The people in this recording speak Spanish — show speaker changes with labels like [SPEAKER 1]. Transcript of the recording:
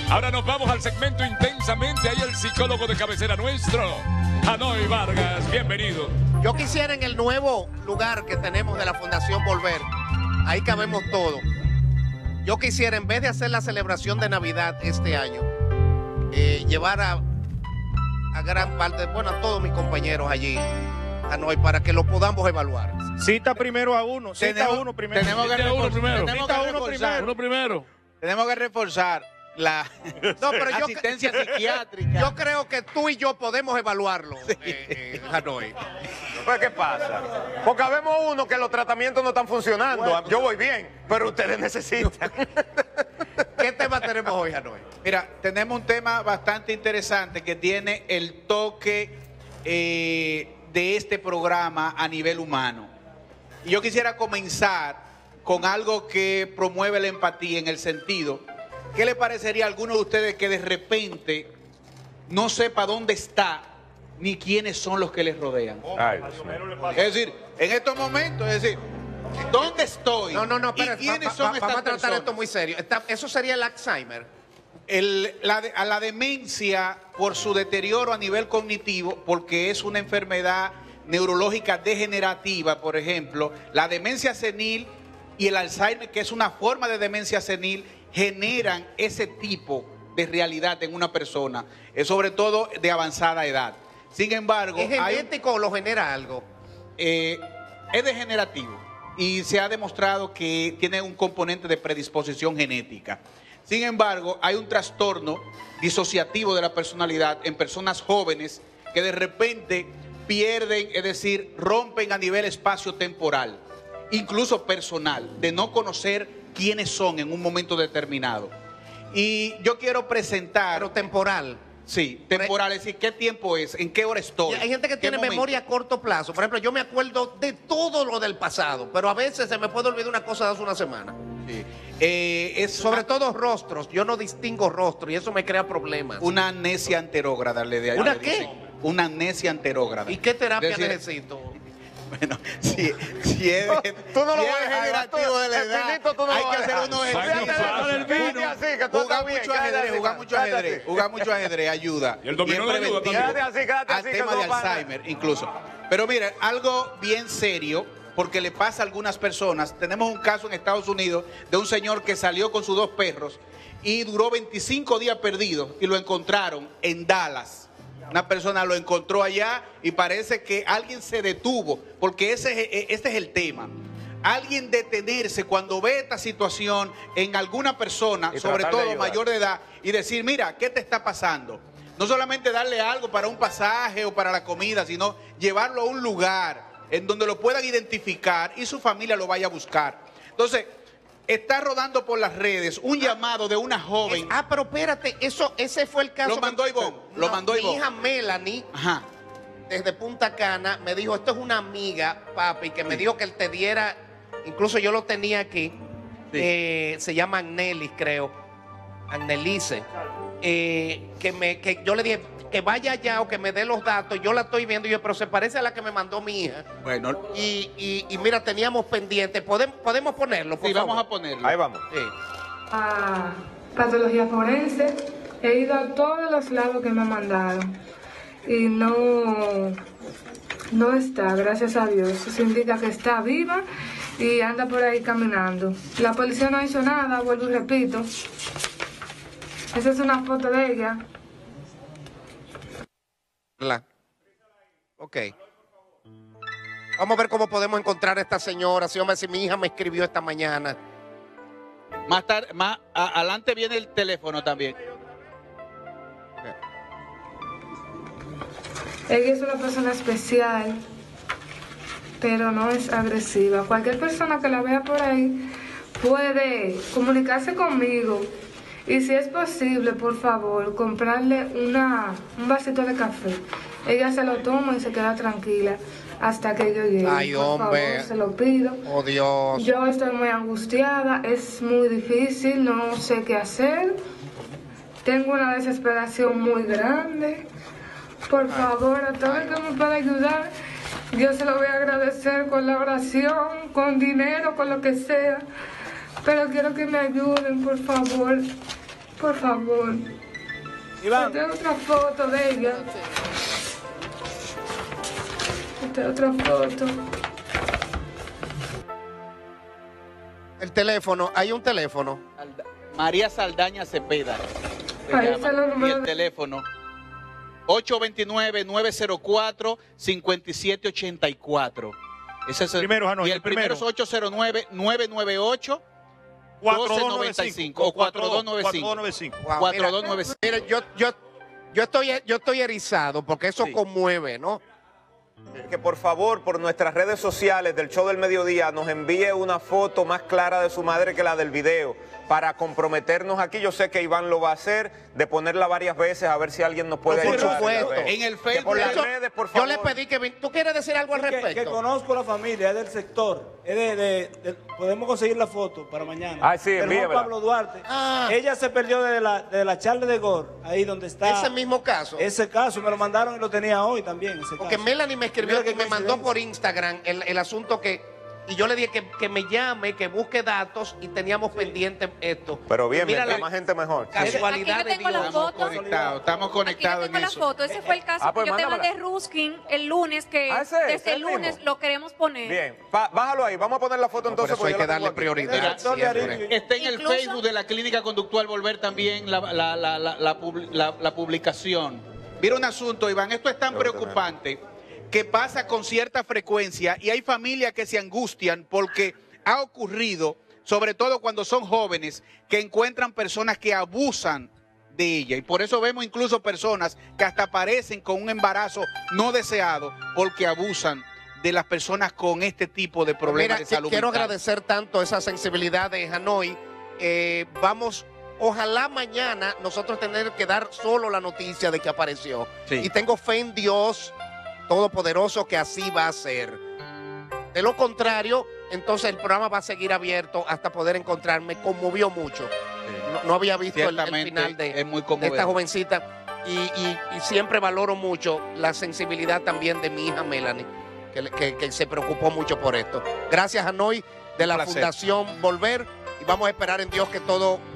[SPEAKER 1] Ahora nos vamos al segmento Intensamente. Ahí el psicólogo de cabecera nuestro, Anoy Vargas. Bienvenido.
[SPEAKER 2] Yo quisiera en el nuevo lugar que tenemos de la Fundación Volver, ahí cabemos todo. Yo quisiera, en vez de hacer la celebración de Navidad este año, llevar a gran parte, bueno, a todos mis compañeros allí, Anoy, para que lo podamos evaluar.
[SPEAKER 3] Cita primero a uno, cita a uno primero.
[SPEAKER 4] Tenemos que
[SPEAKER 1] Uno primero.
[SPEAKER 4] Tenemos que reforzar la
[SPEAKER 2] No, pero
[SPEAKER 4] asistencia psiquiátrica.
[SPEAKER 2] Yo creo que tú y yo podemos evaluarlo, Anoy.
[SPEAKER 5] Pues, ¿qué pasa? Porque vemos uno que los tratamientos no están funcionando. Bueno, yo voy bien, pero ustedes necesitan.
[SPEAKER 2] ¿Qué tema tenemos hoy, Anoy?
[SPEAKER 4] Mira, tenemos un tema bastante interesante que tiene el toque de este programa a nivel humano. Y yo quisiera comenzar con algo que promueve la empatía en el sentido, ¿qué le parecería a alguno de ustedes que de repente no sepa dónde está ni quiénes son los que les rodean?
[SPEAKER 5] Ay,
[SPEAKER 4] es decir, en estos momentos, es decir, ¿dónde estoy?
[SPEAKER 2] No,
[SPEAKER 4] ¿Y quiénes son estas
[SPEAKER 2] vamos a tratar
[SPEAKER 4] personas?
[SPEAKER 2] esto muy serio. Eso sería el Alzheimer.
[SPEAKER 4] A la demencia por su deterioro a nivel cognitivo, porque es una enfermedad neurológica degenerativa, por ejemplo, la demencia senil y el Alzheimer, que es una forma de demencia senil, generan ese tipo de realidad en una persona, sobre todo de avanzada edad. Sin embargo,
[SPEAKER 2] ¿Es genético o lo genera algo?
[SPEAKER 4] es degenerativo y se ha demostrado que tiene un componente de predisposición genética. Sin embargo, hay un trastorno disociativo de la personalidad en personas jóvenes que de repente pierden, es decir, rompen a nivel espacio-temporal, incluso personal, de no conocer quiénes son en un momento determinado. Y yo quiero presentar...
[SPEAKER 2] Pero temporal.
[SPEAKER 4] Sí, temporal, es decir, ¿qué tiempo es? ¿En qué hora estoy?
[SPEAKER 2] Hay gente que tiene memoria a corto plazo. Por ejemplo, yo me acuerdo de todo lo del pasado, pero a veces se me puede olvidar una cosa de hace una semana.
[SPEAKER 4] Sí.
[SPEAKER 2] Sobre todo rostros. Yo no distingo rostros y eso me crea problemas.
[SPEAKER 4] Una amnesia anterógrada.
[SPEAKER 2] ¿Una qué?
[SPEAKER 4] Una amnesia anterógrada.
[SPEAKER 2] ¿Y qué terapia
[SPEAKER 4] Es decir,
[SPEAKER 2] necesito?
[SPEAKER 4] Bueno, si es
[SPEAKER 5] tú no lo
[SPEAKER 4] si
[SPEAKER 5] vas
[SPEAKER 4] es
[SPEAKER 5] a dejar,
[SPEAKER 4] generativo de la
[SPEAKER 5] el
[SPEAKER 4] edad,
[SPEAKER 5] finito tú no
[SPEAKER 4] hay
[SPEAKER 5] lo
[SPEAKER 4] que
[SPEAKER 5] vas a
[SPEAKER 4] hacer
[SPEAKER 5] dejar.
[SPEAKER 4] unos ejercicios. Jugar mucho ajedrez ayuda.
[SPEAKER 1] Y el dominó
[SPEAKER 4] es
[SPEAKER 1] le ayuda
[SPEAKER 4] preventivo
[SPEAKER 5] Quédate así, quédate
[SPEAKER 4] al
[SPEAKER 5] así,
[SPEAKER 4] tema
[SPEAKER 5] que
[SPEAKER 4] de
[SPEAKER 5] no para.
[SPEAKER 4] Alzheimer incluso. Pero mira, algo bien serio, porque le pasa a algunas personas. Tenemos un caso en Estados Unidos de un señor que salió con sus 2 perros y duró 25 días perdido y lo encontraron en Dallas. Una persona lo encontró allá y parece que alguien se detuvo, porque este es el tema. Alguien detenerse cuando ve esta situación en alguna persona,
[SPEAKER 5] Y
[SPEAKER 4] sobre
[SPEAKER 5] tratar de
[SPEAKER 4] todo
[SPEAKER 5] ayudar.
[SPEAKER 4] mayor de edad, y decir, mira, ¿qué te está pasando? No solamente darle algo para un pasaje o para la comida, sino llevarlo a un lugar en donde lo puedan identificar y su familia lo vaya a buscar. Entonces, está rodando por las redes un llamado de una joven.
[SPEAKER 2] Pero espérate, ese fue el caso.
[SPEAKER 4] Lo mandó Ivonne, lo mandó
[SPEAKER 2] Mi
[SPEAKER 4] Ivonne.
[SPEAKER 2] hija Melanie,
[SPEAKER 4] Ajá.
[SPEAKER 2] desde Punta Cana, me dijo, esto es una amiga, papi, que me dijo que él te diera, incluso yo lo tenía aquí, se llama Agnelis, creo, Agnelice, que yo le dije que vaya allá o que me dé los datos, yo la estoy viendo, y yo, pero se parece a la que me mandó mi hija.
[SPEAKER 4] Bueno,
[SPEAKER 2] Y mira, teníamos pendiente, podemos ponerlo, por
[SPEAKER 4] sí,
[SPEAKER 2] favor?
[SPEAKER 4] vamos a ponerlo.
[SPEAKER 5] Ahí vamos.
[SPEAKER 2] Sí.
[SPEAKER 6] A patología forense, he ido a todos los lados que me han mandado y no está, gracias a Dios. Eso indica que está viva y anda por ahí caminando. La policía no ha hecho nada, vuelvo y repito. Esa es una foto de ella.
[SPEAKER 2] Ok. Vamos a ver cómo podemos encontrar a esta señora. Si mi hija me escribió esta mañana.
[SPEAKER 4] Más tarde, adelante viene el teléfono también.
[SPEAKER 6] Ella es una persona especial, pero no es agresiva. Cualquier persona que la vea por ahí puede comunicarse conmigo. Y si es posible, por favor, comprarle un vasito de café. Ella se lo toma y se queda tranquila hasta que yo llegue.
[SPEAKER 2] Ay,
[SPEAKER 6] por
[SPEAKER 2] hombre.
[SPEAKER 6] favor, se lo pido.
[SPEAKER 2] Oh, Dios.
[SPEAKER 6] Yo estoy muy angustiada, es muy difícil, no sé qué hacer. Tengo una desesperación muy grande. Por favor, a todo el que me pueda ayudar, yo se lo voy a agradecer con la oración, con dinero, con lo que sea. Pero quiero que me ayuden, por favor. Por favor.
[SPEAKER 3] Iván.
[SPEAKER 6] Esta es otra foto de ella. Esta es otra foto.
[SPEAKER 2] El teléfono, hay un teléfono.
[SPEAKER 4] María Saldaña Cepeda.
[SPEAKER 6] Ahí está el
[SPEAKER 4] Y
[SPEAKER 6] número
[SPEAKER 4] el
[SPEAKER 6] de...
[SPEAKER 4] teléfono 829-904-5784. Ese es el
[SPEAKER 3] Primero, Hanoi,
[SPEAKER 4] y el
[SPEAKER 3] el
[SPEAKER 4] primero es
[SPEAKER 3] primero.
[SPEAKER 4] 809-998 1295 o 4295.
[SPEAKER 3] 4295.
[SPEAKER 2] Wow,
[SPEAKER 4] 4295.
[SPEAKER 2] Mira, yo estoy erizado porque eso
[SPEAKER 4] Sí.
[SPEAKER 2] conmueve, ¿no?
[SPEAKER 5] Que por favor, por nuestras redes sociales del Show del Mediodía, nos envíe una foto más clara de su madre que la del video, para comprometernos aquí. Yo sé que Iván lo va a hacer, de ponerla varias veces a ver si alguien nos puede
[SPEAKER 2] Por
[SPEAKER 5] ayudar.
[SPEAKER 2] supuesto.
[SPEAKER 4] En el
[SPEAKER 5] Que
[SPEAKER 4] Facebook.
[SPEAKER 5] por las
[SPEAKER 2] Eso-
[SPEAKER 5] redes, por
[SPEAKER 2] Yo
[SPEAKER 5] favor.
[SPEAKER 2] le pedí que... ¿Tú quieres decir algo al
[SPEAKER 7] Que
[SPEAKER 2] respecto?
[SPEAKER 7] conozco la familia, es del sector. Es podemos conseguir la foto para mañana.
[SPEAKER 5] Ay, sí,
[SPEAKER 7] Del Juan
[SPEAKER 5] envíemela.
[SPEAKER 7] Pablo Duarte.
[SPEAKER 2] Ah.
[SPEAKER 7] Ella se perdió de la charla de Gore, ahí donde está.
[SPEAKER 2] Ese mismo caso.
[SPEAKER 7] Ese caso, me lo mandaron y lo tenía hoy también. Ese
[SPEAKER 2] Porque
[SPEAKER 7] caso.
[SPEAKER 2] Melanie me escribió
[SPEAKER 7] Mira qué
[SPEAKER 2] y me mandó
[SPEAKER 7] coincidencia.
[SPEAKER 2] por Instagram el asunto y yo le dije que me llame, que busque datos y teníamos pendiente esto.
[SPEAKER 5] Pero bien,
[SPEAKER 2] Mira
[SPEAKER 5] mientras
[SPEAKER 2] la
[SPEAKER 5] más gente mejor.
[SPEAKER 2] casualidad
[SPEAKER 8] Aquí yo
[SPEAKER 2] de
[SPEAKER 8] tengo la
[SPEAKER 2] Dios.
[SPEAKER 8] foto.
[SPEAKER 4] Estamos
[SPEAKER 8] Aquí yo
[SPEAKER 4] conectados
[SPEAKER 8] tengo
[SPEAKER 4] en
[SPEAKER 8] la
[SPEAKER 4] eso.
[SPEAKER 8] foto. Ese fue el caso
[SPEAKER 5] Ah, pues
[SPEAKER 8] que yo te
[SPEAKER 5] mándamela.
[SPEAKER 8] mandé Ruskin el lunes, que
[SPEAKER 5] Ah, ese es,
[SPEAKER 8] desde el
[SPEAKER 5] el mismo.
[SPEAKER 8] lunes lo queremos poner.
[SPEAKER 5] Bien, bájalo ahí. Vamos a poner la foto
[SPEAKER 2] No, por
[SPEAKER 5] entonces.
[SPEAKER 2] eso hay
[SPEAKER 5] porque
[SPEAKER 2] que
[SPEAKER 5] yo la
[SPEAKER 2] darle
[SPEAKER 5] tengo aquí.
[SPEAKER 2] prioridad.
[SPEAKER 7] Director de
[SPEAKER 2] siempre.
[SPEAKER 7] Aribio.
[SPEAKER 4] Está en el
[SPEAKER 8] Incluso-
[SPEAKER 4] Facebook de la Clínica Conductual Volver también la publicación. Mira un asunto, Iván, esto es tan
[SPEAKER 5] Debo tener.
[SPEAKER 4] preocupante que pasa con cierta frecuencia y hay familias que se angustian porque ha ocurrido, sobre todo cuando son jóvenes, que encuentran personas que abusan de ella. Y por eso vemos incluso personas que hasta aparecen con un embarazo no deseado porque abusan de las personas con este tipo de problemas
[SPEAKER 2] Mira,
[SPEAKER 4] de salud
[SPEAKER 2] quiero
[SPEAKER 4] mental.
[SPEAKER 2] agradecer tanto esa sensibilidad de Hanoi. Ojalá mañana nosotros tener que dar solo la noticia de que apareció.
[SPEAKER 4] Sí.
[SPEAKER 2] Y tengo fe en Dios Todopoderoso que así va a ser. De lo contrario, entonces el programa va a seguir abierto hasta poder encontrarme. Conmovió mucho. No había visto el
[SPEAKER 4] Ciertamente
[SPEAKER 2] final
[SPEAKER 4] es muy
[SPEAKER 2] de
[SPEAKER 4] conmovedor.
[SPEAKER 2] esta jovencita. Y siempre valoro mucho la sensibilidad también de mi hija Melanie, que se preocupó mucho por esto. Gracias, Hanoi, de la
[SPEAKER 4] placer.
[SPEAKER 2] Fundación Volver. Y vamos a esperar en Dios que todo